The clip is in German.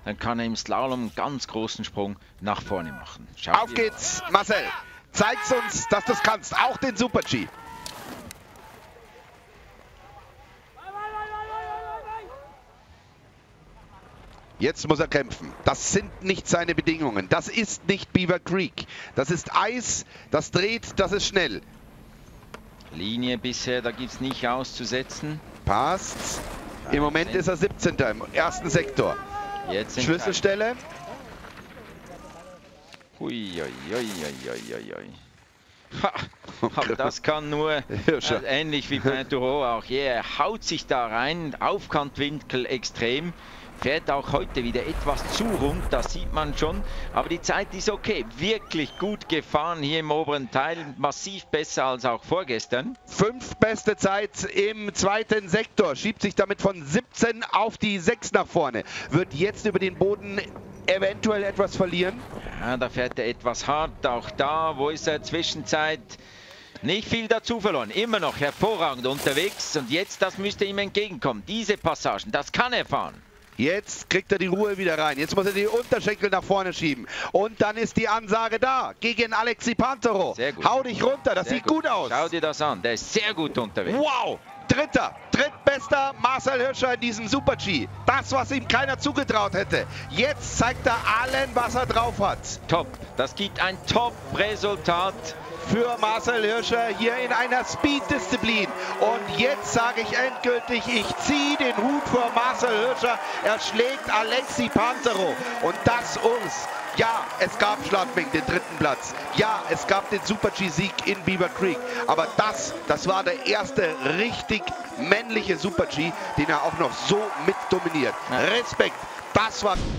dann kann er im Slalom einen ganz großen Sprung nach vorne machen. Auf geht's, Marcel. Zeig's uns, dass du es kannst. Auch den Super-G. Jetzt muss er kämpfen. Das sind nicht seine Bedingungen. Das ist nicht Beaver Creek. Das ist Eis, das dreht, das ist schnell. Linie bisher, da gibt es nicht auszusetzen. Passt. Im Moment ist er 17. im ersten Sektor. Jetzt Schlüsselstelle. Hui, ui, ui, ui, ui, ui. Ha, aber das kann nur ähnlich wie Pinturo auch. Er haut sich da rein, Aufkantwinkel extrem. Fährt auch heute wieder etwas zu rund, das sieht man schon. Aber die Zeit ist okay. Wirklich gut gefahren hier im oberen Teil. Massiv besser als auch vorgestern. 5 beste Zeit im zweiten Sektor. Schiebt sich damit von 17 auf die 6 nach vorne. Wird jetzt über den Boden eventuell etwas verlieren. Ja, da fährt er etwas hart. Auch da, wo ist er? Zwischenzeit nicht viel dazu verloren. Immer noch hervorragend unterwegs. Und jetzt, das müsste ihm entgegenkommen. Diese Passagen, das kann er fahren. Jetzt kriegt er die Ruhe wieder rein. Jetzt muss er die Unterschenkel nach vorne schieben. Und dann ist die Ansage da gegen Alexi Pinturo. Sehr gut. Hau dich runter, das sieht gut aus. Schau dir das an, der ist sehr gut unterwegs. Wow, drittbester Marcel Hirscher in diesem Super-G. Das, was ihm keiner zugetraut hätte. Jetzt zeigt er allen, was er drauf hat. Top, das gibt ein Top-Resultat. Für Marcel Hirscher hier in einer Speed-Disziplin. Und jetzt sage ich endgültig, ich ziehe den Hut vor Marcel Hirscher. Er schlägt Alexi Pinturo. Und das uns. Ja, es gab Schladming, den 3. Platz. Ja, es gab den Super-G-Sieg in Beaver Creek. Aber das war der erste richtig männliche Super-G, den er auch noch so mit dominiert. Ja. Respekt, das war...